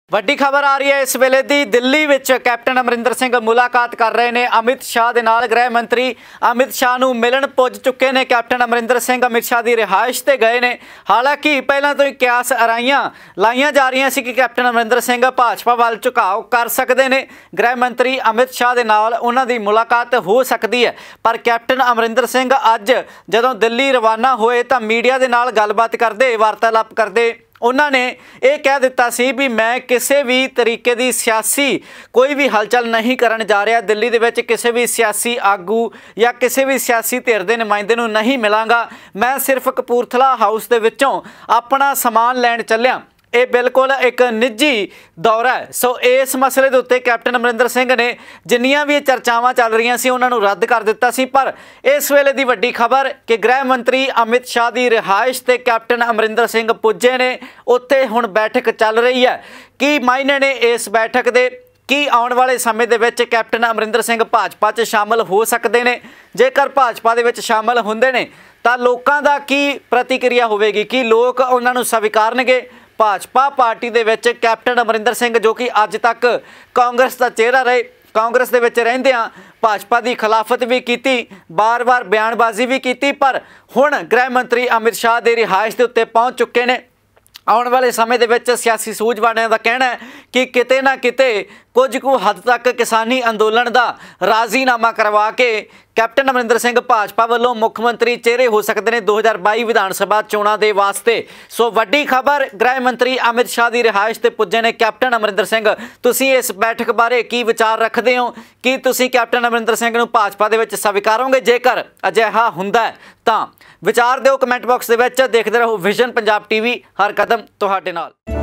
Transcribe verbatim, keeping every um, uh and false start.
ਵੱਡੀ खबर आ रही है इस वेले दी। दिल्ली विच कैप्टन अमरिंदर सिंह मुलाकात कर रहे हैं अमित शाह दे नाल। गृह मंत्री अमित शाह नूं मिलन पुज चुके ने कैप्टन अमरिंदर सिंह अमित शाह की रिहाइश ते गए ने। हालांकि पहलां तो ही कियास अराइयां लाइयां जा रही सी कि कैप्टन अमरिंदर सिंह भाजपा वाल झुकाव कर सकते हैं, गृह मंत्री अमित शाह दे नाल उन्हां दी मुलाकात हो सकती है। पर कैप्टन अमरिंदर सिंह अज जदों दिल्ली रवाना होए तां मीडिया दे नाल गलबात करदे वार्तालाप करदे उन्होंने ये कह दिता सी भी मैं किसी भी तरीके की सियासी कोई भी हलचल नहीं करन जा रहा। दिल्ली दे विच किसी भी सियासी आगू या किसी भी सियासी धिर के नुमाइंदे नूं नहीं मिलांगा। मैं सिर्फ कपूरथला हाउस दे विचों अपना समान लैण चलिया। ये बिल्कुल एक निजी दौरा है। सो इस मसले के उत्ते कैप्टन अमरिंदर सिंह ने जिन्नियां भी चर्चावां चल रही सी उन्होंने रद्द कर दिता सी। पर इस वेले की वड्डी खबर कि गृह मंत्री अमित शाह की रिहाइश ते कैप्टन अमरिंदर सिंह पुजे ने, उत्थे हुण बैठक चल रही है। की मायने ने इस बैठक के की आने वाले समय दे विच कैप्टन अमरिंदर सिंह भाजपा च शामिल हो सकते हैं? जेकर भाजपा दे विच शामिल हुंदे ने तां लोकां दा की प्रतिक्रिया होवेगी? कि लोग उन्हां नूं स्वीकारनगे? भाजपा पार्टी दे विच कैप्टन अमरिंदर सिंह जो कि अज तक कांग्रेस का चेहरा रहे, कांग्रेस दे विच रहिंदिआं भाजपा की खिलाफत भी की, बार बार बयानबाजी भी की, पर हुण गृह मंत्री अमित शाह की रिहाइश के उत्ते पहुँच चुके हैं। आने वाले समय दे विच सियासी सूझवाणियां दा कहना है कि किते ना किते कुछ कु हद तक किसानी अंदोलन का राजीनामा करवा के कैप्टन अमरिंदर सिंह भाजपा वालों मुख्यमंत्री चेहरे हो सकते हैं दो हज़ार बाई विधान सभा चोणां दे वास्ते। सो वड्डी खबर गृह मंत्री अमित शाह की रिहाइश ते पुजे ने कैप्टन अमरिंदर सिंह। तुसीं इस बैठक बारे की विचार रखते हो? कि तुसीं कैप्टन अमरिंदर सिंह नूं भाजपा दे विच स्वीकारोगे? जेकर अजिहा हुंदा है तां विचार दिओ कमेंट बॉक्स दे विच। देखदे रहो विजन पंजाब टीवी, हर कदम तुहाडे नाल।